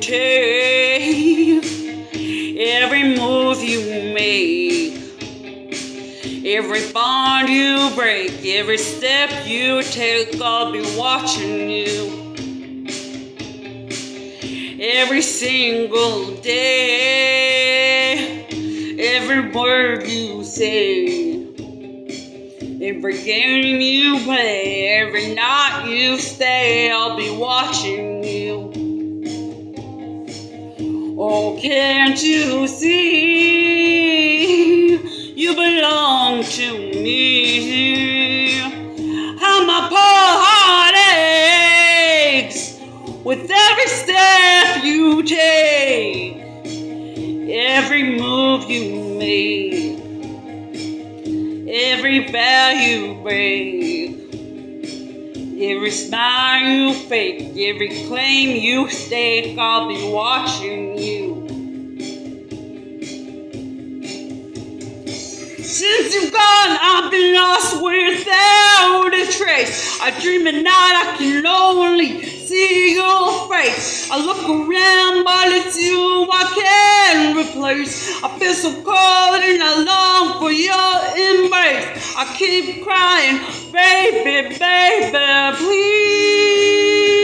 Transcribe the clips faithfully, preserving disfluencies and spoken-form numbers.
take, every move you make, every bond you break, every step you take, I'll be watching you. Every single day, every word you say, every game you play, every night you stay, I'll be watching you. Oh, can't you see, you belong to me? How my poor heart aches with every step you take, every move you make, every vow you break, every smile you fake, every claim you stake, I'll be watching you. Since you've gone, I've been lost without a trace. I dream at night, I can only see your face. I look around, but it's you I can't replace. I feel so cold and I long for your embrace. I keep crying, baby, baby, please.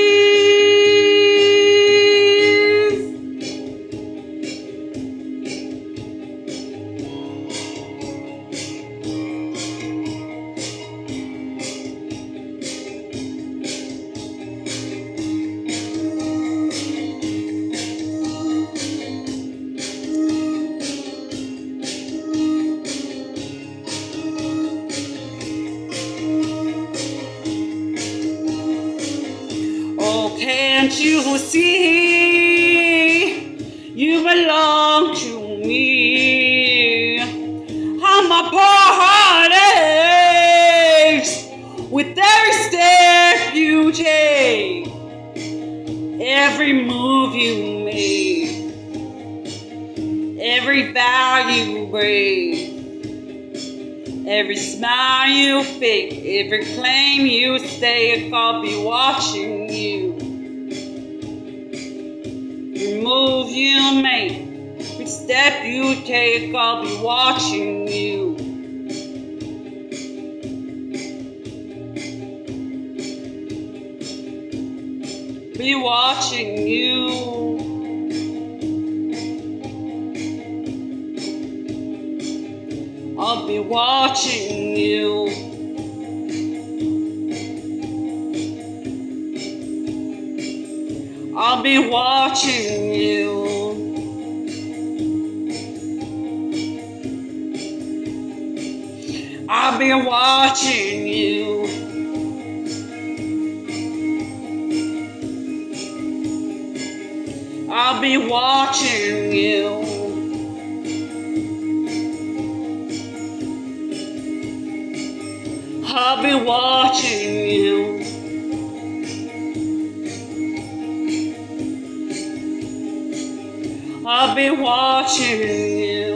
Oh, can't you see, you belong to me? How my poor heart aches with every step you take, every move you make, every vow you break, every smile you fake, every claim you stake, I'll be watching you. Every move you make, every step you take, I'll be watching you. Be watching you. I'll be watching you. I'll be watching you. I'll be watching you. I'll be watching you. I'll be watching you. I'll be watching you.